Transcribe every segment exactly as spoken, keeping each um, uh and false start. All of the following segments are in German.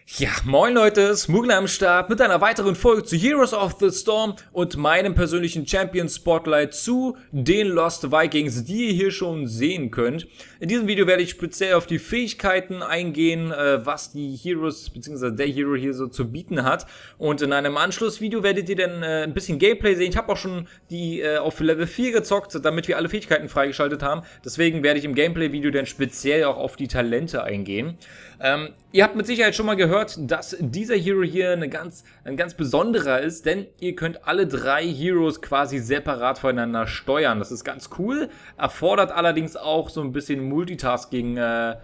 Ja, moin Leute, Smuggler am Start mit einer weiteren Folge zu Heroes of the Storm und meinem persönlichen Champion Spotlight zu den Lost Vikings, die ihr hier schon sehen könnt. In diesem Video werde ich speziell auf die Fähigkeiten eingehen, äh, was die Heroes bzw. der Hero hier so zu bieten hat. Und in einem Anschlussvideo werdet ihr dann äh, ein bisschen Gameplay sehen. Ich habe auch schon die äh, auf Level vier gezockt, damit wir alle Fähigkeiten freigeschaltet haben. Deswegen werde ich im Gameplay-Video dann speziell auch auf die Talente eingehen. Ähm, ihr habt mit Sicherheit schon mal gehört, dass dieser Hero hier eine ganz, ein ganz besonderer ist, denn ihr könnt alle drei Heroes quasi separat voneinander steuern. Das ist ganz cool, erfordert allerdings auch so ein bisschen Multitasking. Äh,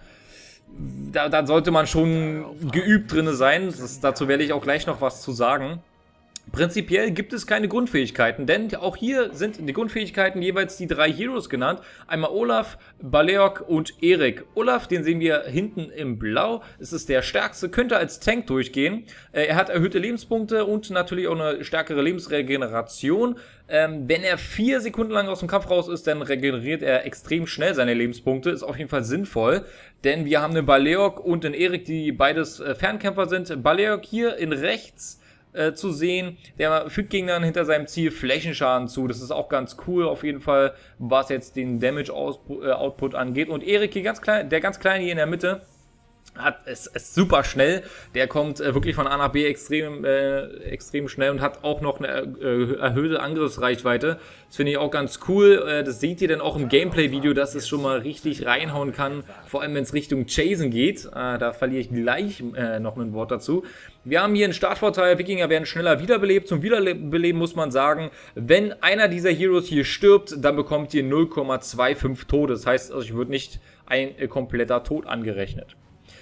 da, da sollte man schon geübt drin sein. Das, dazu werde ich auch gleich noch was zu sagen. Prinzipiell gibt es keine Grundfähigkeiten, denn auch hier sind die Grundfähigkeiten jeweils die drei Heroes genannt. Einmal Olaf, Baleok und Erik. Olaf, den sehen wir hinten im Blau. Es ist der stärkste, könnte als Tank durchgehen. Er hat erhöhte Lebenspunkte und natürlich auch eine stärkere Lebensregeneration. Ähm, wenn er vier Sekunden lang aus dem Kampf raus ist, dann regeneriert er extrem schnell seine Lebenspunkte. Ist auf jeden Fall sinnvoll, denn wir haben einen Baleok und einen Erik, die beides äh, Fernkämpfer sind. Baleok hier in rechts Äh, zu sehen, der fügt Gegnern hinter seinem Ziel Flächenschaden zu. Das ist auch ganz cool auf jeden Fall, was jetzt den Damage-Output angeht. Und Erik hier ganz klein, der ganz kleine hier in der Mitte, hat es ist, ist super schnell. Der kommt äh, wirklich von A nach B extrem äh, extrem schnell und hat auch noch eine äh, erhöhte Angriffsreichweite. Das finde ich auch ganz cool. Äh, das seht ihr dann auch im Gameplay-Video, dass es schon mal richtig reinhauen kann. Vor allem, wenn es Richtung Chasen geht. Äh, da verliere ich gleich äh, noch ein Wort dazu. Wir haben hier einen Startvorteil. Wikinger werden schneller wiederbelebt. Zum Wiederbeleben muss man sagen, wenn einer dieser Heroes hier stirbt, dann bekommt ihr null Komma fünfundzwanzig Tode. Das heißt, also, ich wird nicht ein äh, kompletter Tod angerechnet.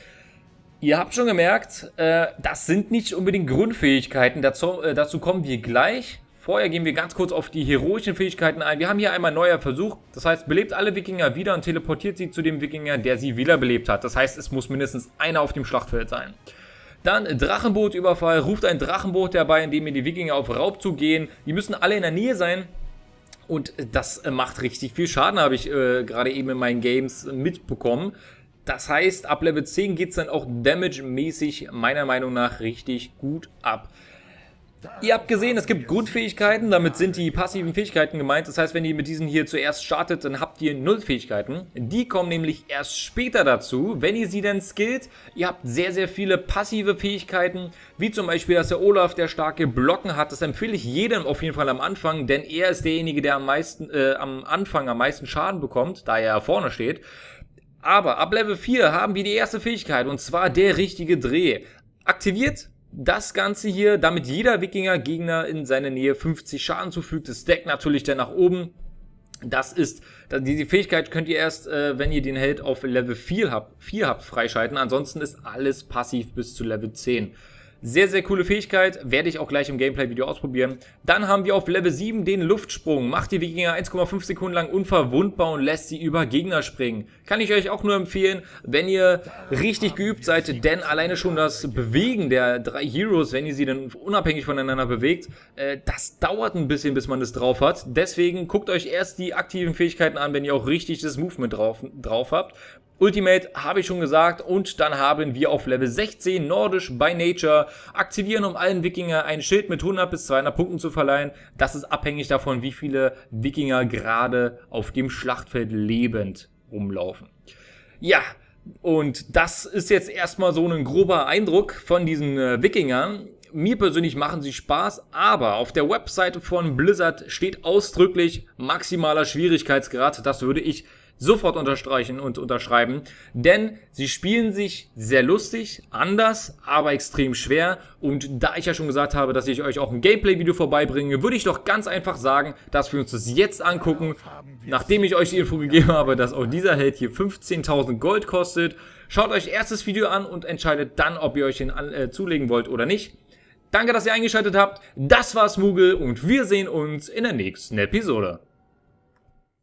Ihr habt schon gemerkt, äh, das sind nicht unbedingt Grundfähigkeiten, dazu, äh, dazu kommen wir gleich. Vorher gehen wir ganz kurz auf die heroischen Fähigkeiten ein. Wir haben hier einmal neuer Versuch, das heißt, belebt alle Wikinger wieder und teleportiert sie zu dem Wikinger, der sie wiederbelebt hat. Das heißt, es muss mindestens einer auf dem Schlachtfeld sein. Dann Drachenbootüberfall, ruft ein Drachenboot herbei, indem ihr die Wikinger auf Raubzug gehen. Die müssen alle in der Nähe sein. Und das äh, macht richtig viel Schaden, habe ich äh, gerade eben in meinen Games mitbekommen. Das heißt, ab Level zehn geht es dann auch damage-mäßig meiner Meinung nach richtig gut ab. Ihr habt gesehen, es gibt Grundfähigkeiten, damit sind die passiven Fähigkeiten gemeint. Das heißt, wenn ihr mit diesen hier zuerst startet, dann habt ihr null Fähigkeiten. Die kommen nämlich erst später dazu, wenn ihr sie dann skillt. Ihr habt sehr, sehr viele passive Fähigkeiten, wie zum Beispiel, dass der Olaf der starke Blocken hat. Das empfehle ich jedem auf jeden Fall am Anfang, denn er ist derjenige, der am meisten, äh, am Anfang am meisten Schaden bekommt, da er vorne steht. Aber ab Level vier haben wir die erste Fähigkeit, und zwar der richtige Dreh. Aktiviert das Ganze hier, damit jeder Wikinger-Gegner in seine Nähe fünfzig Schaden zufügt. Das stackt natürlich dann nach oben. Das ist, diese Fähigkeit könnt ihr erst, äh, wenn ihr den Held auf Level vier habt, vier habt, freischalten. Ansonsten ist alles passiv bis zu Level zehn. Sehr, sehr coole Fähigkeit, werde ich auch gleich im Gameplay-Video ausprobieren. Dann haben wir auf Level sieben den Luftsprung. Macht die Wikinger eins Komma fünf Sekunden lang unverwundbar und lässt sie über Gegner springen. Kann ich euch auch nur empfehlen, wenn ihr richtig geübt seid, denn alleine schon das Bewegen der drei Heroes, wenn ihr sie dann unabhängig voneinander bewegt, äh, das dauert ein bisschen, bis man das drauf hat. Deswegen guckt euch erst die aktiven Fähigkeiten an, wenn ihr auch richtig das Movement drauf, drauf habt. Ultimate habe ich schon gesagt, und dann haben wir auf Level sechzehn Nordisch by Nature. Aktivieren, um allen Wikinger ein Schild mit hundert bis zweihundert Punkten zu verleihen. Das ist abhängig davon, wie viele Wikinger gerade auf dem Schlachtfeld lebend rumlaufen. Ja, und das ist jetzt erstmal so ein grober Eindruck von diesen äh, Wikingern. Mir persönlich machen sie Spaß, aber auf der Webseite von Blizzard steht ausdrücklich maximaler Schwierigkeitsgrad. Das würde ich sofort unterstreichen und unterschreiben, denn sie spielen sich sehr lustig, anders, aber extrem schwer. Und da ich ja schon gesagt habe, dass ich euch auch ein Gameplay-Video vorbeibringe, würde ich doch ganz einfach sagen, dass wir uns das jetzt angucken, nachdem ich euch die Info gegeben habe, dass auch dieser Held hier fünfzehntausend Gold kostet. Schaut euch erst das Video an und entscheidet dann, ob ihr euch den äh, zulegen wollt oder nicht. Danke, dass ihr eingeschaltet habt. Das war Smoogle und wir sehen uns in der nächsten Episode.